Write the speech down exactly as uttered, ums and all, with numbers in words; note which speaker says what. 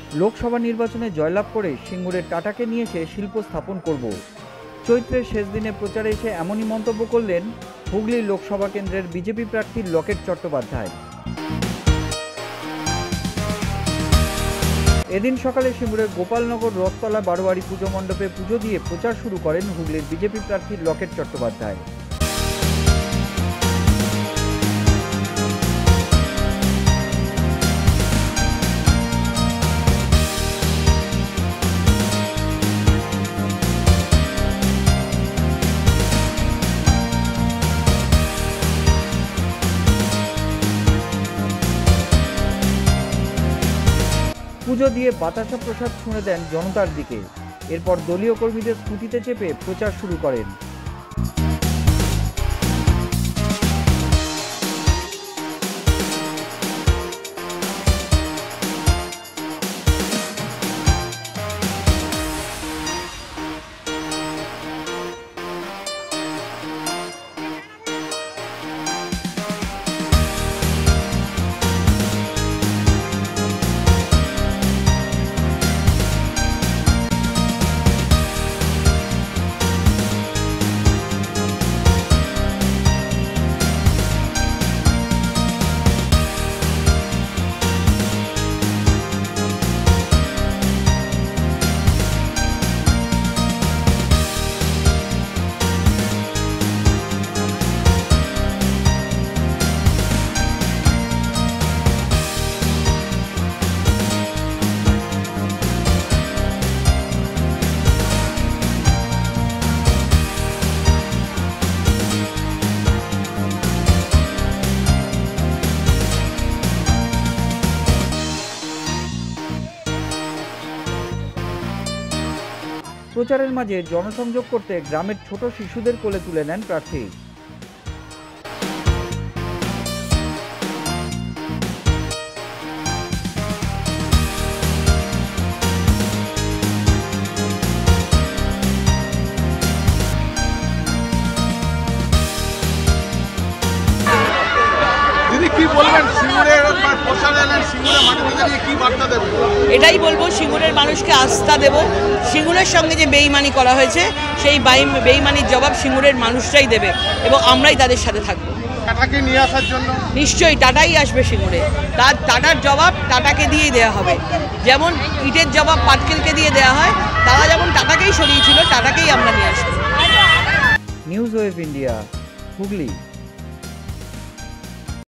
Speaker 1: লোকসভা নির্বাচনে জয়লাভ করে সিঙ্গুরের টাটাকে নিয়ে এসে শিল্প স্থাপন করব। চৈত্রের শেষ দিনে প্রচারে এসে এমনই মন্তব্য করলেন হুগলি লোকসভা কেন্দ্রের বিজেপি প্রার্থী লকেট চট্টোপাধ্যায়। এদিন সকালে সিঙ্গুরের গোপালনগর রথতলা বারোয়ারি পুজো মণ্ডপে পুজো দিয়ে প্রচার শুরু করেন হুগলির বিজেপি প্রার্থী লকেট চট্টোপাধ্যায়। পুজো দিয়ে বাতাসা প্রসাদ ছুঁড়ে দেন জনতার দিকে। এরপর দলীয় কর্মীদের স্কুটিতে চেপে প্রচার শুরু করেন। প্রচারের মাঝে জনসংযোগ করতে গ্রামের ছোট শিশুদের কোলে তুলে নেন প্রার্থী।
Speaker 2: এটাই বলবো, সিঙ্গুরের মানুষকে আস্থা দেব। সিঙ্গুরের সঙ্গে যে বেইমানি করা হয়েছে সেই বেইমানির জবাব সিঙ্গুরের মানুষরাই দেবে এবং আমরাই তাদের সাথে থাকবো।
Speaker 3: টাটাকে নিয়ে আসার জন্য
Speaker 2: নিশ্চয়ই টাটাই আসবে সিঙ্গুরে। তার টাটার জবাব টাটাকে দিয়েই দেওয়া হবে। যেমন ইটের জবাব পাটকেলকে দিয়ে দেওয়া হয়, তারা যেমন টাটাকেই সরিয়েছিল, টাটাকেই আমরা নিয়ে আসবো।
Speaker 1: News wave India, Hooghly.